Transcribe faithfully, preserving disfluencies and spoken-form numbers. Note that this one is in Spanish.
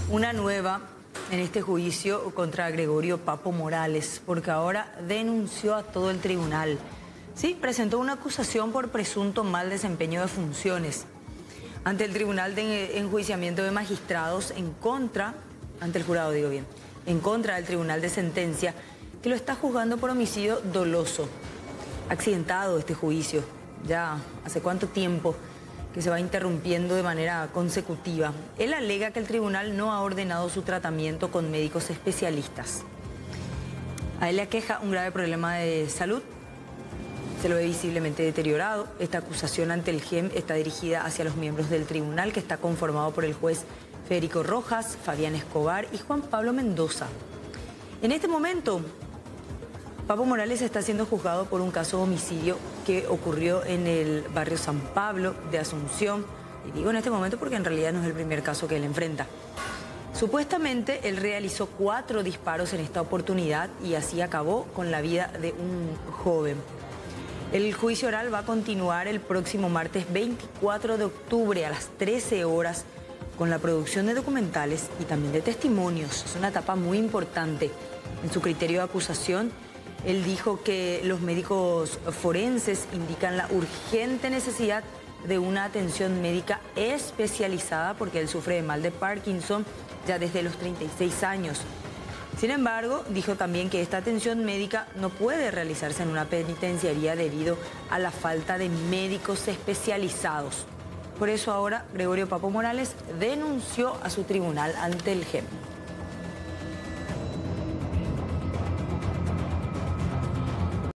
Una nueva en este juicio contra Gregorio Papo Morales, porque ahora denunció a todo el tribunal. Sí, presentó una acusación por presunto mal desempeño de funciones ante el Tribunal de Enjuiciamiento de Magistrados en contra, ante el jurado digo bien, en contra del Tribunal de Sentencia, que lo está juzgando por homicidio doloso. Accidentado este juicio, ya hace cuánto tiempo que se va interrumpiendo de manera consecutiva. Él alega que el tribunal no ha ordenado su tratamiento con médicos especialistas. A él le aqueja un grave problema de salud, se lo ve visiblemente deteriorado. Esta acusación ante el G E M está dirigida hacia los miembros del tribunal, que está conformado por el juez Federico Rojas, Fabián Escobar y Juan Pablo Mendoza. En este momento, Papo Morales está siendo juzgado por un caso de homicidio que ocurrió en el barrio San Pablo de Asunción. Y digo en este momento porque en realidad no es el primer caso que él enfrenta. Supuestamente él realizó cuatro disparos en esta oportunidad y así acabó con la vida de un joven. El juicio oral va a continuar el próximo martes veinticuatro de octubre a las trece horas con la producción de documentales y también de testimonios. Es una etapa muy importante. En su criterio de acusación, él dijo que los médicos forenses indican la urgente necesidad de una atención médica especializada porque él sufre de mal de Parkinson ya desde los treinta y seis años. Sin embargo, dijo también que esta atención médica no puede realizarse en una penitenciaría debido a la falta de médicos especializados. Por eso ahora Gregorio Papo Morales denunció a su tribunal ante el G E M.